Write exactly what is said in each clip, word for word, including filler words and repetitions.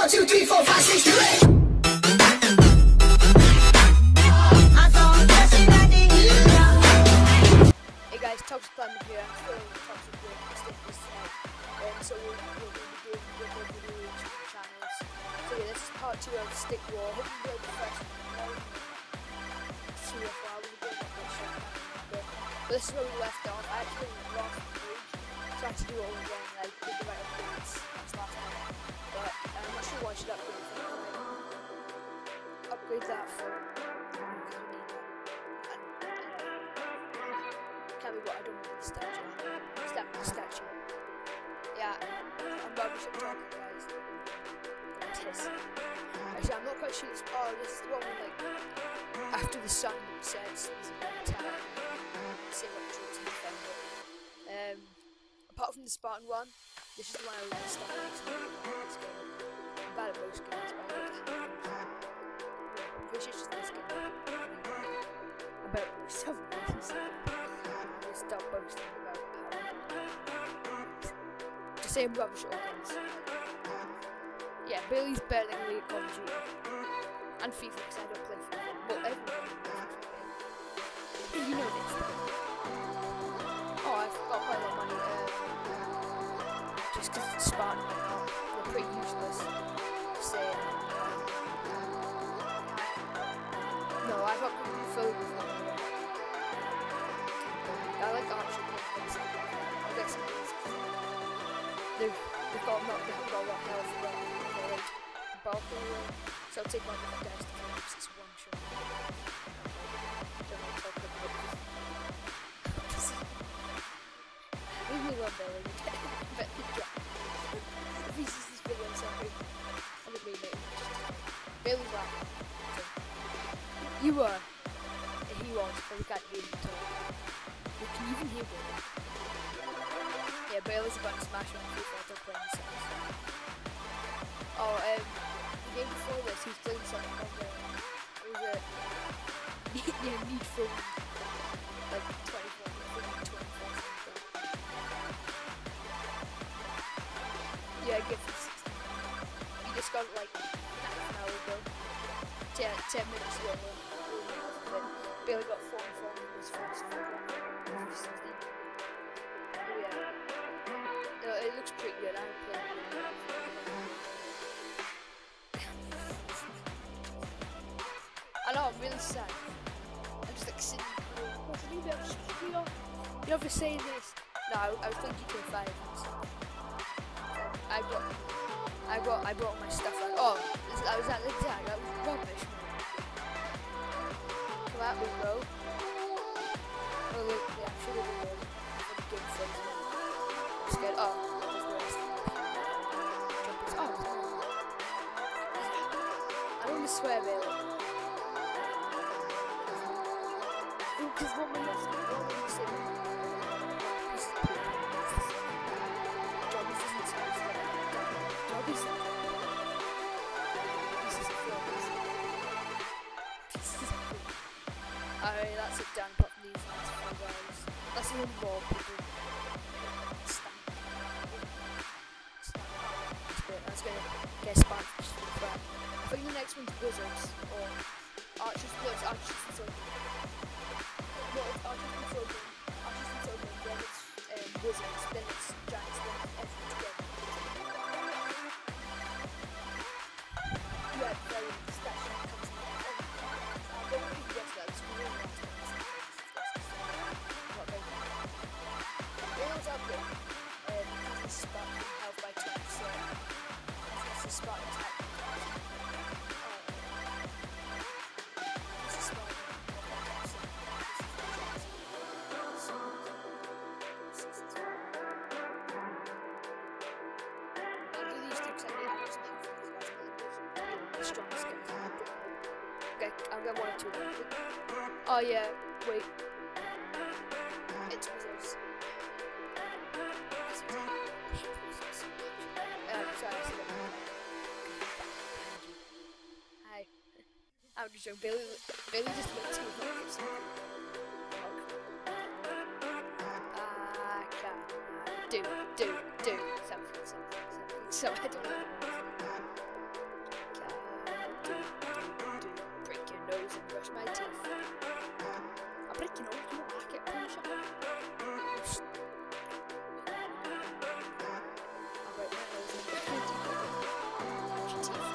One, two, three, four, five, six, seven, eight. Hey guys, Toxic Climber here. I'm still in the Toxic Climber status tonight. Um, so we'll, we'll be doing regular video each of the channels. So yeah, this is part two of Stick War. Hope you enjoyed the first one. Three or four, we'll be doing that next show. But this is where we left off. I actually lost the page, so I had to do it all again. Like, did the right upgrades as last time. But I'm not sure what I should upgrade. I think I might upgrade that for. Tell me what I don't want the statue. Step the statue. Yeah, I'm rubbish at talking, guys. Tis. Actually, I'm not quite sure this. Oh, this is the one where, like, after the sun sets, there's a big attack. Say what troops in the fight. Um, apart from the Spartan one, this is the one I really stuck next to this game. I'm bad at most games, but I like to have them. I'm pretty sure it's just this game. I'm better at most of them. Stop boasting about power. Just saying rubbish at all games. Yeah, Bailey's better than me at Call of Duty. And FIFA, because I don't play FIFA. Well, everyone plays FIFA. You know this. Oh, I've got quite a lot of money. Uh, just because it's Spartan, they're pretty useless. Saying. No, I've got pretty full with them. I like archery games. I guess they've, they've got not they've got a lot of health, but they're like bulky. So I'll take one of the guys to kill because it's one shot. Don't want to talk about this. Leave me alone, Billy. But if he sees this video, I'm sorry. I'm gonna be late. Billy's laughing. You were. He was, but we can't hear him talk. You can even hear Bailey. Yeah, Bailey's about to smash on FIFA after playing the songs. Oh, um, the game before this, he was playing something on the. It was a. Yeah, Need for. Like, twenty-four, twenty-four, something. Yeah, give him sixteen. He just got it like half an hour ago. ten, ten minutes ago. Bailey got four and four and was first. Oh yeah. No, it looks pretty good. I haven't played it. I know, I'm really sad. I'm just like sitting here. What's the new bit? You know, you know, for saying this. No, I, I was thinking G T A five. I got, I got, I brought all my stuff out. Oh, this, I was at the tag. That was rubbish. Come at me, bro. Oh, look, yeah, I'm sure they're good. I'm good for it. I'm scared. Oh, there's the rest. Oh, I don't want to swear, Bailey. Because what my next one when you say this is poop. Jobbies doesn't sound like Jobbies sound like this is a film. This is a film. Alright, that's it done. Apart from these last four guys. Let's see more people. Stand. Stand. That's gonna get Spartan for the crap. I think the next one's Wizards or Archers. No, it's Archers and Sogan. No, it's Archers and Sogan. Archers and Sogan. Then it's um, Wizards. Then it's Giants. Then it's everything together. Yeah, very special. Comes in. I don't know if you guess that. It's really nice. Not very good. Wales are good. Um, because it's Spartan health by two percent. It's a Spartan attack. Okay, I've got one or two. Oh yeah, wait. It's Wizards. Uh, sorry, I said it. Hi. I'm just joking. Bailey, Bailey just went too much. Ah, can. Do, do, do. Something, something, something. So I don't know. brush my teeth. I break your nose, you don't like it, push it. I break my nose and brush my teeth. Brush your teeth.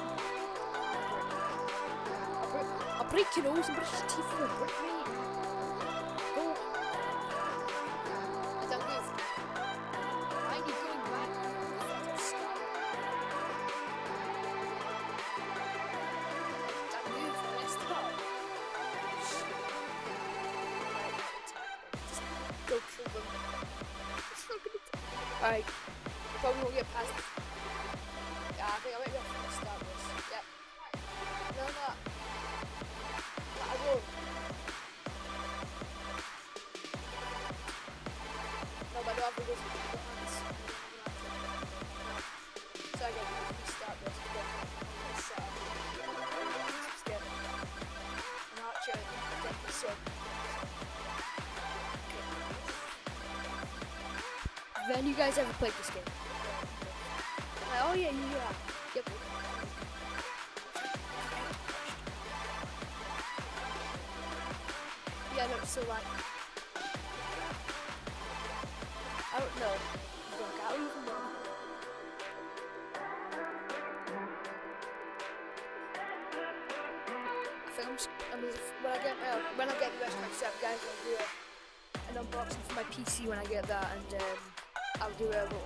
I break, I break your nose and brush your teeth with a brick, mate. Go. I don't move. Why are you going back? Stop. Don't move, rest up. Go kill them. It's not gonna take. Alright. Probably won't get past this. Yeah, I think I might be able to start this. Yep. No, no. No, I won't. No, but I don't have the wizard. I don't have this. No. So again, we can start this. But this set up. Just get an archer and get the sword. Have any of you guys ever played this game? Like, oh yeah, yeah, yep. Yeah, no, so like, I don't know. Look, I don't even know. I think I'm just, I mean, when I get uh, when I get the rest of my setup, guys, I'll do a, an unboxing for my P C when I get that, and um, I'll do a little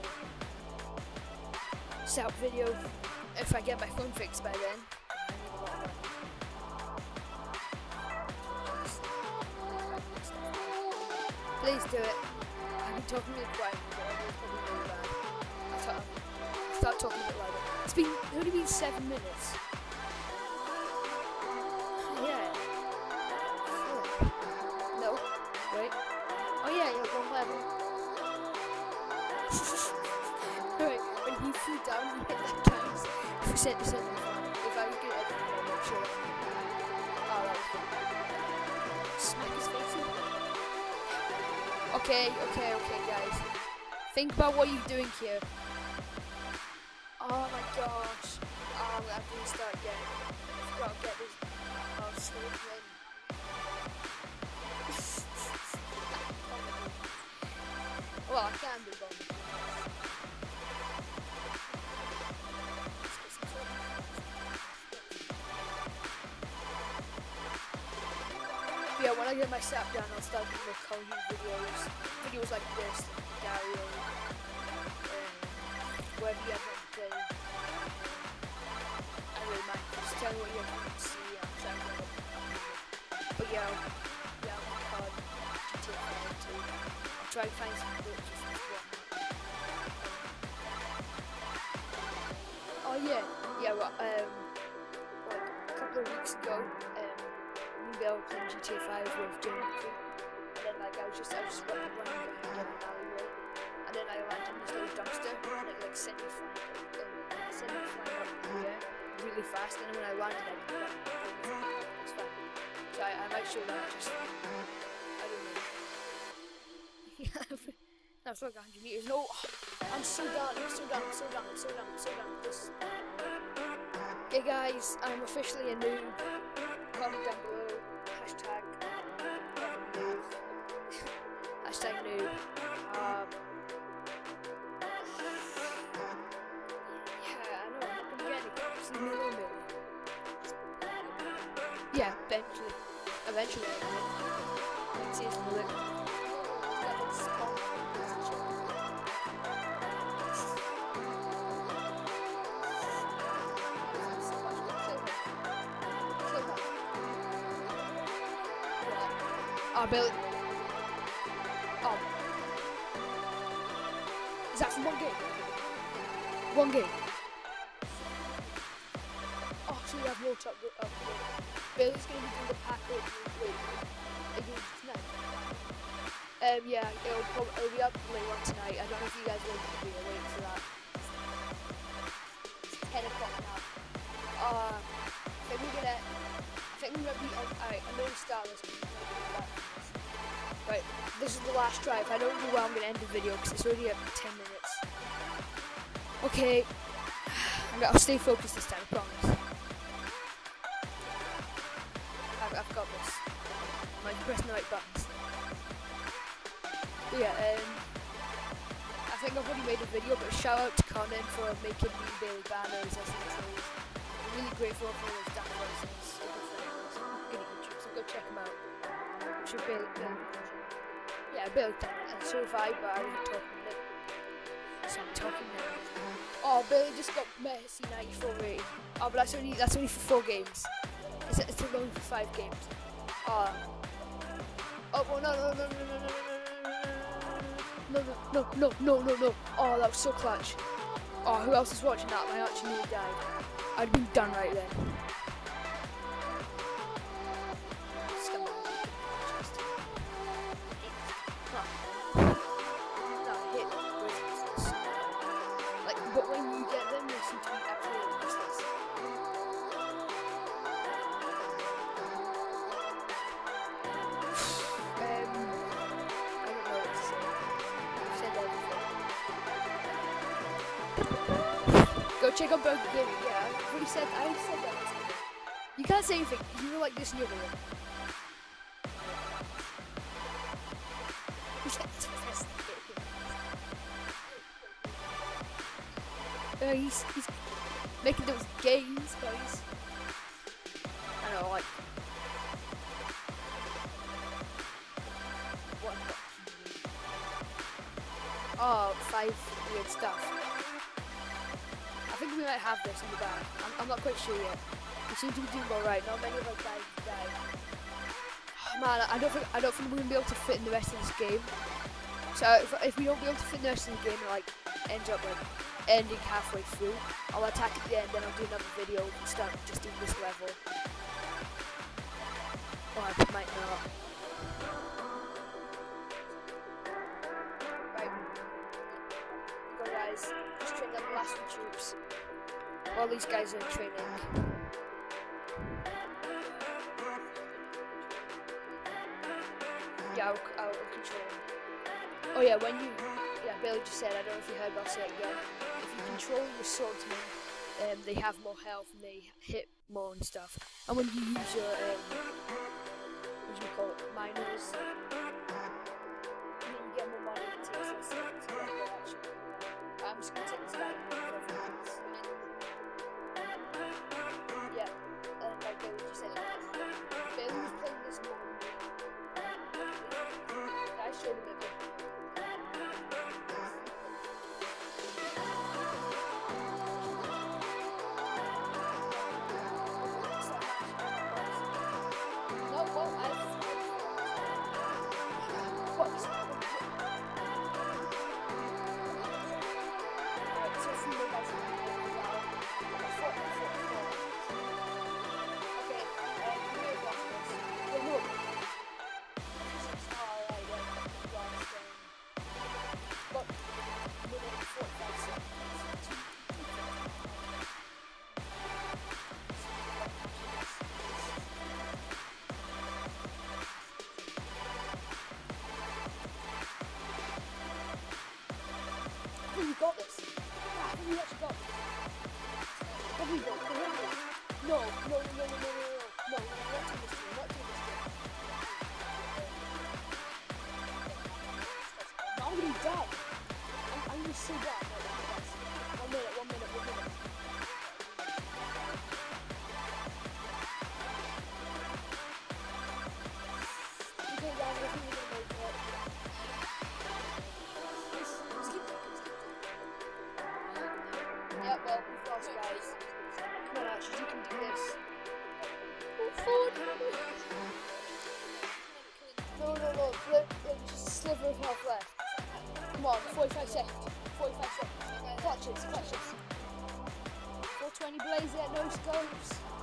setup video if I get my phone fixed by then. Please do it. I've been talking really quiet, but it's probably really bad. I'll start, I'll start talking a bit louder. It's been it's only been seven minutes. Yeah. Flip. No. Wait. Oh yeah, yeah, one level. Alright, when he flew down, he hit that times. If we set this in, if I would get it, I'm not sure. Alright. Smack his face in. Okay, okay, okay, guys. Think about what you're doing here. Oh my gosh. Oh, I'm gonna have to restart again. I forgot to get this. Oh, slow again. Well, I can do both. Yeah, when I get my setup down, I'll start doing more Call of Duty videos. Videos like this, Dario, um, wherever you ever play. I really mind. Just tell me what you want to see. I'm trying to get it. But yeah, yeah, I'm on G T A five too. I'll try to find some glitches and whatnot. Oh yeah, yeah, well, um, like a couple of weeks ago, um, we were playing G T A five with Jimmy, and then like I was just, I was just running, running behind an alleyway, and then I landed in this little dumpster, and it like sent me flying, um, sent me flying up in the air really fast, and then when I landed, I didn't run, it was fine. So I, I might show that, just, I don't know. That's like one hundred meters. No, I'm so done, I'm so done, I'm so done, I'm so done, I'm so done. This. Okay guys, I'm officially a noob. Comment down below. Hashtag noob. Hashtag noob. Um, yeah, I know, I'm not gonna get any cops in a million. Yeah, eventually. Eventually, I will. Let's see if we'll look. Oh, Billy. Oh. Is that from one game? One game. Oh, so we have more top up. Billy's going to be doing the pack opening tonight. Um, yeah, it'll, probably, it'll be up later on tonight. I don't know if you guys are going to be awake for that. It's ten o'clock now. Uh, I think we're gonna. I think we're gonna be. Alright, I'm gonna start this. Right, this is the last drive. I don't know where I'm going to end the video because it's already at ten minutes. Okay, I'm gonna, I'll stay focused this time, I promise. I've, I've I've got this. I'm pressing the right buttons. But yeah, um, I think I've already made a video, but shout out to Conan for making me Bailey banners as intros. I'm really grateful for those damn voices. Good YouTube, so go check them out. I'm sure Bailey, Bailey, yeah, Bailey done it. And so have I, but I wasn't talking a bit. So I'm talking now. Oh, Bailey just got Messi ninety-four rating. Oh, but that's only that's only for four games. It's it's only for five games. Oh. Oh, well, no, no, no, no, no, no, no, no, no, no, no, no. Oh, that was so clutch. Oh, who else is watching that? I actually nearly died. I'd been done right then. But when you get them, they seem to be absolutely useless. Um, I don't know what to say. I've said everything. Go check out Burger Gaming, yeah. I've already said, I already said that. You can't say anything. You were like this in your video. Uh, he's, he's making those games, guys. I know, like. What? Oh, five weird stuff. I think we might have this in the back. I'm, I'm not quite sure yet. We seem to be doing alright. Not many of our guys died. Oh, man, I don't think I don't think we're gonna be able to fit in the rest of this game. So if, if we don't be able to fit in the rest of the game, it like ends up like ending halfway through. I'll attack at the end, then I'll do another video and start just doing this level. Or I might not. Right. Go guys, just train like the last few troops. While these guys are training. Yeah, I'll, I'll control them. Oh yeah, when you, yeah, Bailey just said, I don't know if you heard, but I'll say it again. If you control your swordsmen, um, they have more health and they hit more and stuff. And when you use your, um, what do you call it, miners, you get more money to take this to get more action. I'm just gonna take this guy. Yeah, and like Bailey just said, Bailey was playing this more. I showed him it. You got this. I think you actually got this. Have you got this? No, no, no, no, no, no, no, no, no, no, not doing this to you, not doing this to you. I'm gonna die. I'm, I'm gonna so die. One minute, one minute, one minute. Okay, guys, I think we're gonna make it. Yeah, well, we've lost, guys. Come on, Archie, you can do this. No, no, no, look, look, just a sliver of health left. Come on, forty-five seconds. forty-five seconds. Clutch it, clutch it. four twenty blaze it, no scopes.